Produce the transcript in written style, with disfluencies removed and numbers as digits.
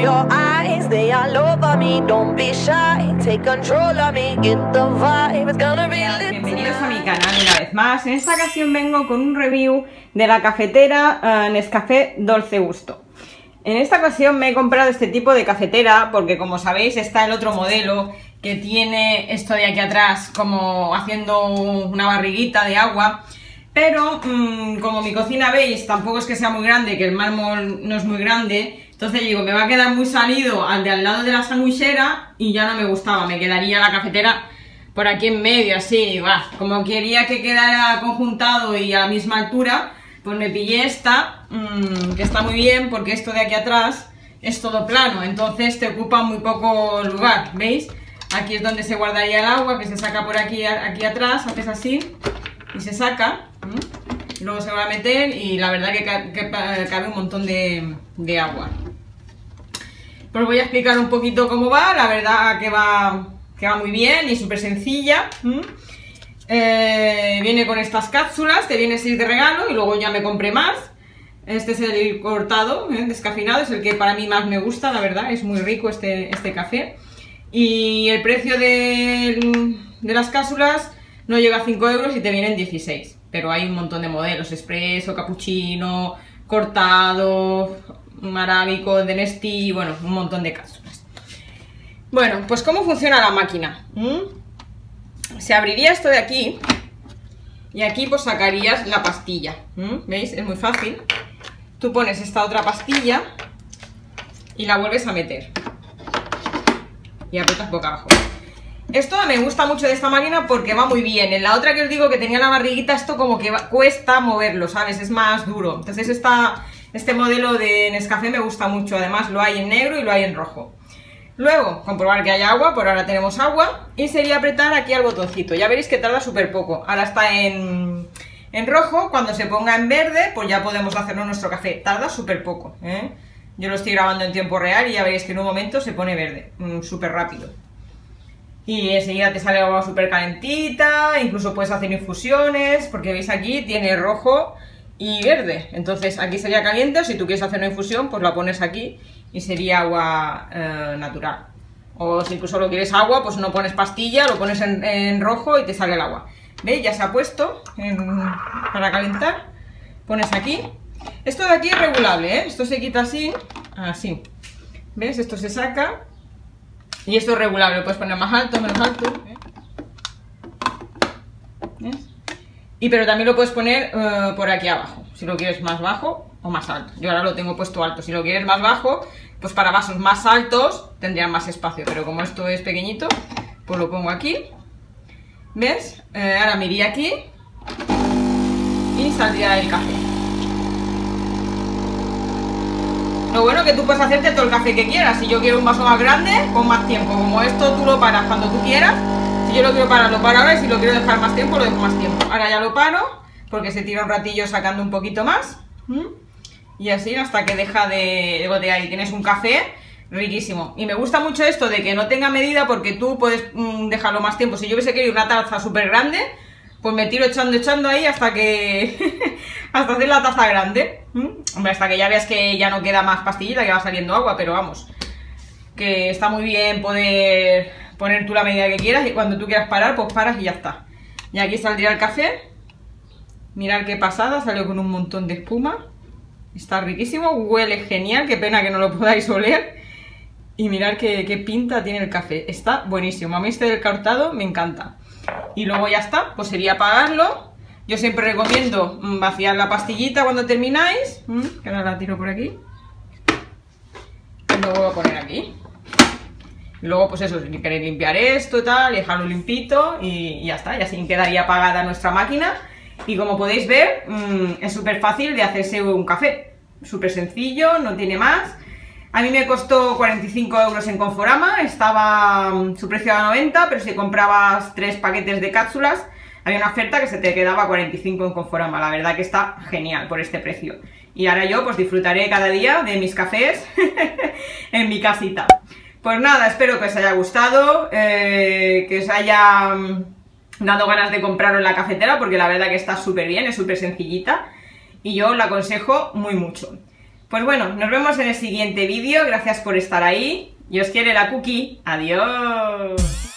your eyes, they all over me. Don't be shy, take control of me. Get the vibe, it's gonna be lit. Bienvenidos a mi canal una vez más. En esta ocasión vengo con un review de la cafetera Nescafé Dolce Gusto. En esta ocasión me he comprado este tipo de cafetera porque, como sabéis, está el otro modelo que tiene esto de aquí atrás como haciendo una barriguita de agua. Pero como mi cocina, veis, tampoco es que sea muy grande, que el mármol no es muy grande, entonces digo, me va a quedar muy salido al de al lado de la sandwichera y ya no me gustaba, me quedaría la cafetera por aquí en medio, así, como quería que quedara conjuntado y a la misma altura, pues me pillé esta, que está muy bien porque esto de aquí atrás es todo plano, entonces te ocupa muy poco lugar, ¿veis? Aquí es donde se guardaría el agua, que se saca por aquí, aquí atrás, haces así y se saca. Y luego se va a meter y la verdad que cabe un montón de agua. Pues voy a explicar un poquito cómo va. La verdad que va muy bien y súper sencilla. Viene con estas cápsulas, te viene 6 de regalo y luego ya me compré más. Este es el cortado, descafeinado, es el que para mí más me gusta, la verdad, es muy rico este café. Y el precio de las cápsulas no llega a 5 euros y te vienen 16. Pero hay un montón de modelos, expreso, cappuccino, cortado, arábico, de Nestí, bueno, un montón de cápsulas. Bueno, pues ¿cómo funciona la máquina? Se abriría esto de aquí y aquí pues sacarías la pastilla. ¿Veis? Es muy fácil. Tú pones esta otra pastilla y la vuelves a meter. Y aprietas boca abajo. Esto me gusta mucho de esta máquina porque va muy bien. En la otra que os digo que tenía la barriguita, esto como que cuesta moverlo, ¿sabes? Es más duro. Entonces este modelo de Nescafé me gusta mucho. Además lo hay en negro y lo hay en rojo. Luego, comprobar que hay agua. Por ahora tenemos agua. Y sería apretar aquí al botoncito. Ya veréis que tarda súper poco. Ahora está en rojo. Cuando se ponga en verde, pues ya podemos hacernos nuestro café. Tarda súper poco, ¿eh? Yo lo estoy grabando en tiempo real y ya veréis que en un momento se pone verde. Súper rápido. Y enseguida te sale agua súper calentita, incluso puedes hacer infusiones, porque veis aquí tiene rojo y verde. Entonces aquí sería caliente, o si tú quieres hacer una infusión, pues la pones aquí y sería agua natural. O si incluso lo quieres agua, pues no pones pastilla, lo pones en rojo y te sale el agua. ¿Veis? Ya se ha puesto para calentar. Pones aquí. Esto de aquí es regulable, ¿eh? Esto se quita así, así. ¿Ves? Esto se saca. Y esto es regulable, lo puedes poner más alto, menos alto. ¿Ves? Pero también lo puedes poner por aquí abajo, si lo quieres más bajo o más alto. Yo ahora lo tengo puesto alto. Si lo quieres más bajo, pues para vasos más altos tendrían más espacio. Pero como esto es pequeñito, pues lo pongo aquí. ¿Ves? Ahora me iría aquí y saldría el café. Lo bueno es que tú puedes hacerte todo el café que quieras. Si yo quiero un vaso más grande, con más tiempo. Como esto tú lo paras cuando tú quieras. Si yo lo quiero parar, lo paro ahora. Y si lo quiero dejar más tiempo, lo dejo más tiempo. Ahora ya lo paro, porque se tira un ratillo sacando un poquito más. Y así hasta que deja de gotear. Y tienes un café riquísimo. Y me gusta mucho esto de que no tenga medida, porque tú puedes dejarlo más tiempo. Si yo hubiese querido una taza súper grande, pues me tiro echando ahí hasta que hasta hacer la taza grande. Hombre, hasta que ya veas que ya no queda más pastillita, que va saliendo agua, pero vamos, que está muy bien poder poner tú la medida que quieras y cuando tú quieras parar, pues paras y ya está. Y aquí saldría el café. Mirad qué pasada, salió con un montón de espuma. Está riquísimo, huele genial, qué pena que no lo podáis oler. Y mirad qué pinta tiene el café, está buenísimo. A mí este del cortado me encanta. Y luego ya está, pues sería apagarlo. Yo siempre recomiendo vaciar la pastillita cuando termináis. Que ahora la tiro por aquí. Y lo vuelvo a poner aquí. Y luego pues eso, si queréis limpiar esto y tal, dejarlo limpito y ya está. Y así quedaría apagada nuestra máquina. Y como podéis ver, es súper fácil de hacerse un café. Súper sencillo, no tiene más. A mí me costó 45 euros en Conforama, estaba su precio a 90, pero si comprabas 3 paquetes de cápsulas, había una oferta que se te quedaba a 45 en Conforama. La verdad que está genial por este precio. Y ahora yo pues disfrutaré cada día de mis cafés en mi casita. Pues nada, espero que os haya gustado, que os haya dado ganas de compraros la cafetera, porque la verdad que está súper bien, es súper sencillita y yo la aconsejo muy mucho. Pues bueno, nos vemos en el siguiente vídeo. Gracias por estar ahí. Y os quiere la Cookie. Adiós.